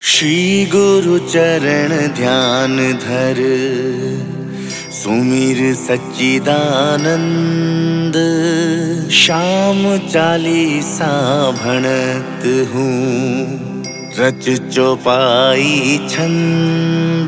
श्री गुरु चरण ध्यान धर, सुमिर सच्चिदानंद। शाम चालीसा भणत हूँ, रच चौपाई छंद।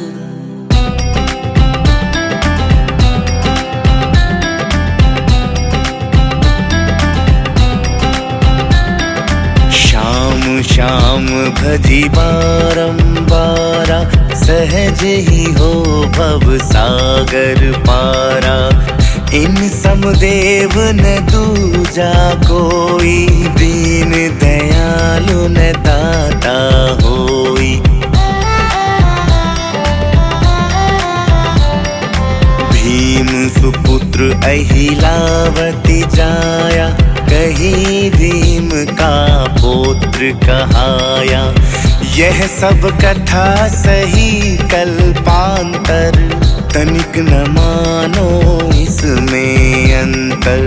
श्याम भजी बारंबारा, सहज ही हो भव सागर पारा। इन समदेव न दूजा कोई, दीन दयालु न दाता होई। भीम सुपुत्र अहिलावती जाया, कहीं भीम का पुत्र कहाया। यह सब कथा सही कल्पांतर, तनिक न मानो इसमें अंतर।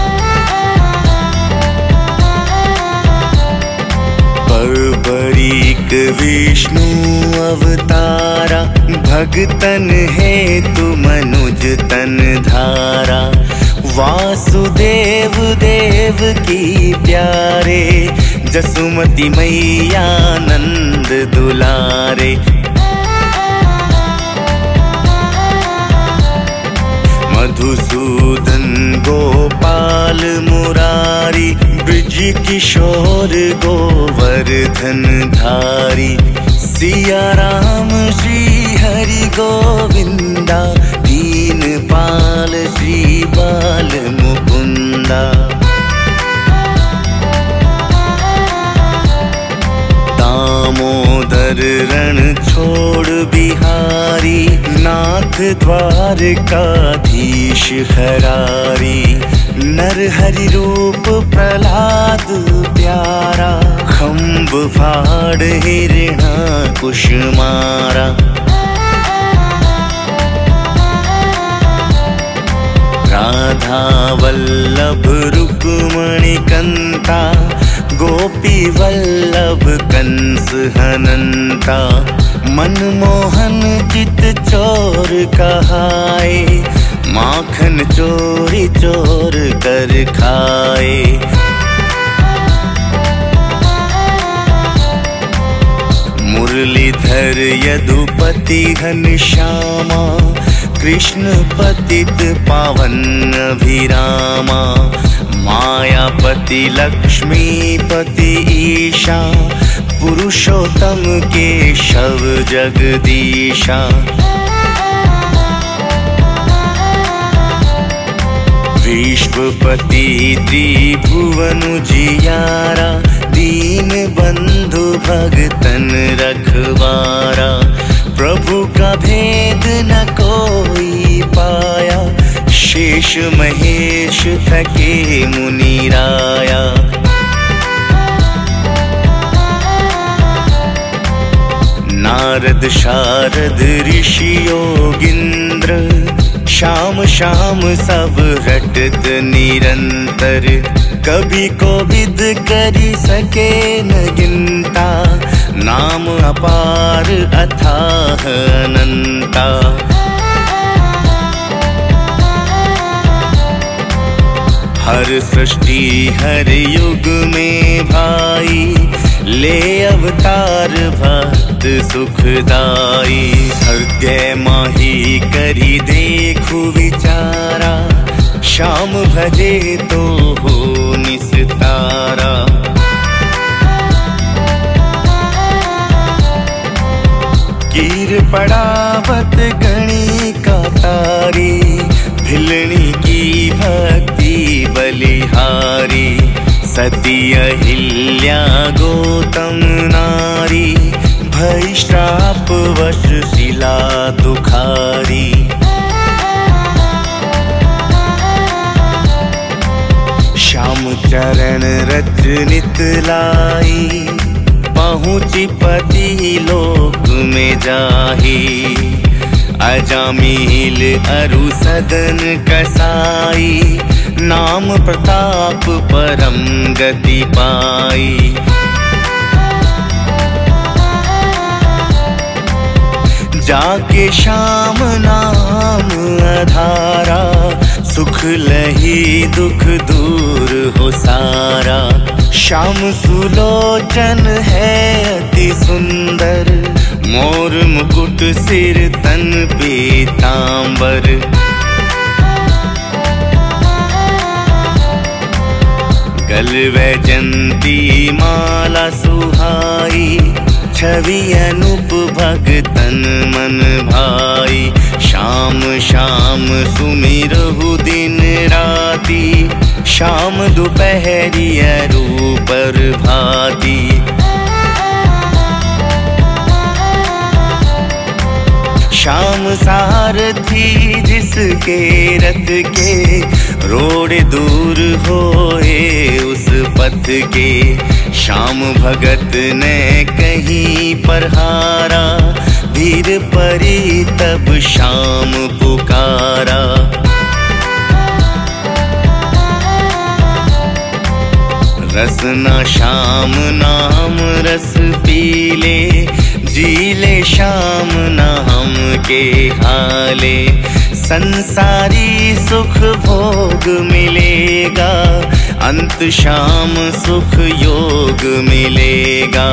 परबरीक विष्णु अवतारा, भगतन हेतु मनुज तन धारा। वासुदेव देव की प्यारे, जसुमती मैया नंद दुलारे। मधुसूदन गोपाल मुरारी, ब्रज किशोर गोवर्धन धारी। सिया राम श्री हरि गोविंदा, दीन पाल श्री बाल मुकुंदा। दामोदर रण छोड़ बिहारी, नाथ द्वारकाधीश हरारी। नरहरि रूप प्रहलाद प्यारा, खम्भ फाड़ हिरण्याकुश मारा। राधा वल्लभ रुक्मणी कंता, गोपी वल्लभ कंस हनंता। मनमोहन चित चोर कहाए, माखन चोरी चोर कर खाए। मुरलीधर यदुपति घनश्यामा, कृष्ण पतित पावन अभिरामा। मायापति लक्ष्मीपति ईशा, पुरुषोत्तम केशव जगदीशा। विश्वपति त्रिभुवन जियारा, दीन बंधु भगतन रखवारा। प्रभु का भेद न कोई पाया, शेष महेश थके मुनिराया। नारद शारद ऋषि योगिंद्र, शाम शाम सब रटत निरंतर। कभी को विद करी सके न गिनता, नाम अपार अथाह अनंता। हर सृष्टि हर युग में भाई, ले अवतार भक्त सुखदाई। हृदय माही करी देखु विचारा, श्याम भजे तो हो निस्तारा। कीर पड़ावत गणी का तारी, भिलनी की भक्ति बलिहारी। सती अहिल्या गौतम नारी, भई श्राप वश शिला दुखारी। श्याम चरण रच नित लाई, पहुँची पति लोक में जाही। अजामिल अरु सदन कसाई, नाम प्रताप परम गति पाई। जाके श्याम नाम आधारा, सुख लही दुख दूर हो सारा। श्याम सुलोचन है अति सुंदर, मोर मुकुट सिर तन पीतांबर। गल वैजंती माला सुहाई, छवि अनुप भगतन मन भाई। श्याम श्याम सुमिरहु दिन राती, श्याम दोपहरिया रूपर भाती। श्याम सारथी जिसके रथ के, रोड़े दूर होए उस पथ के। श्याम भगत ने कहीं पर हारा, धीर परी तब श्याम पुकारा। रसना श्याम नाम रस पीले, जीले श्याम नाम के हाले। संसारी सुख भोग मिलेगा, अंत श्याम सुख योग मिलेगा।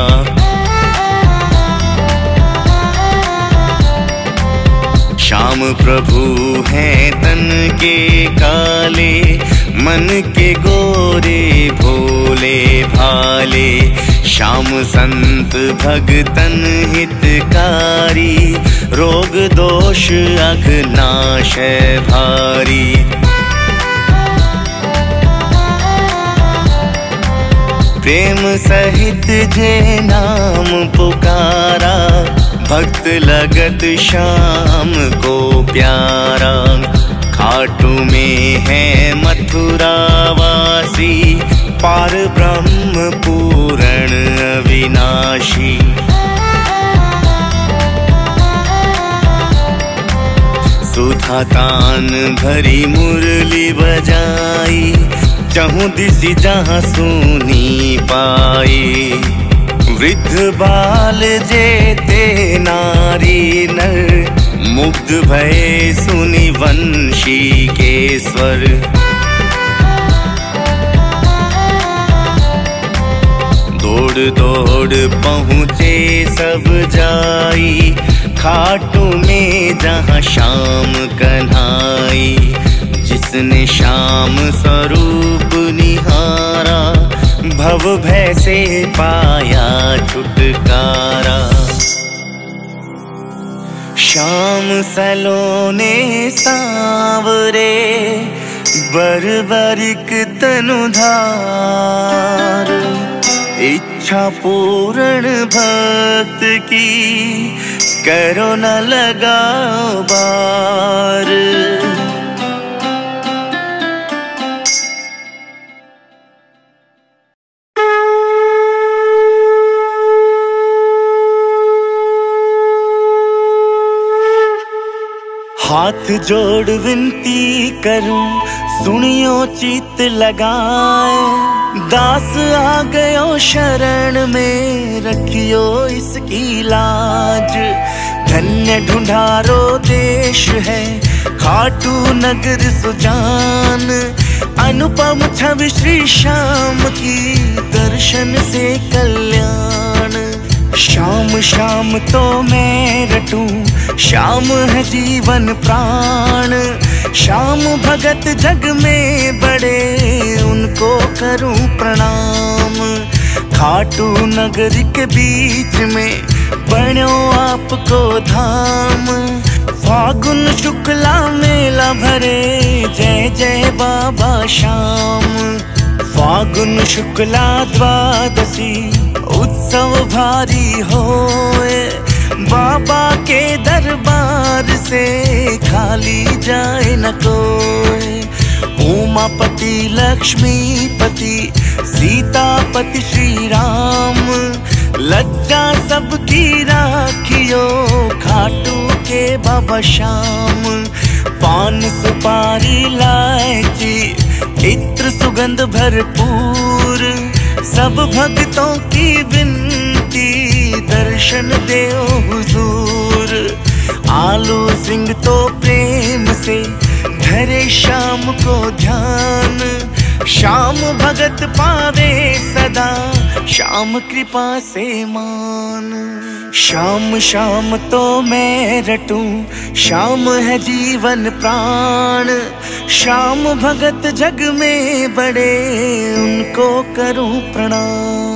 श्याम प्रभु हैं तन के काले, मन के गोरे भोले भाले। श्याम संत भगतन हितकारी, रोग दोष अघ नाश भारी। प्रेम सहित जे नाम पुकारा, भक्त लगत श्याम को प्यारा। खाटू में है मथुरा वासी, पार ब्रह्म पूर्ण अविनाशी। सुधा तान भरी मुरली बजाई, चहु दिशि जहाँ सुनी पाई। वृद्ध बाल जेते नारी नर, मुग्ध भये सुनि वंशी के स्वर। दौड़ दौड़ पहुँचे सब जाई, खाटू में जहाँ श्याम कन्हाई। जिसने श्याम स्वरूप निहारा, भव भय से पाया छुटकारा। श्याम सलोने सांवरे, बर्बरिक तनुधार। इच्छा पूर्ण भक्त की, करो न लगाओ बार। हाथ जोड़ विनती करूं, सुनियो चित लगाए। दास आ गयो शरण में, रखियो इसकी लाज। धन्य ढूंढारो देश है, खाटू नगर सुजान। अनुपम छवि श्री श्याम की, दर्शन से कल्याण। श्याम श्याम तो मैं रटूं, श्याम है जीवन प्राण। श्याम भगत जग में बड़े, उनको करूं प्रणाम। खाटू नगर के बीच में, बनो आपको धाम। फागुन शुक्ला मेला भरे, जय जय बाबा श्याम। फागुन शुक्ला द्वादशी, उत्सव भारी होए। बाबा के दरबार से, खाली जाए न कोई। उमापति लक्ष्मीपति, सीतापति श्री राम। लज्जा सबकी राखियो, खाटू के बाबा श्याम। पान सुपारी इलायची, इत्र सुगंध भरपूर। सब भक्तों की विनती, दर्शन देओ हुजूर। आलू सिंह तो प्रेम से धरे श्याम को ध्यान, श्याम भगत पावे सदा श्याम कृपा से मान। श्याम श्याम तो मैं रटूं, श्याम है जीवन प्राण, श्याम भगत जग में बड़े उनको करूं प्रणाम।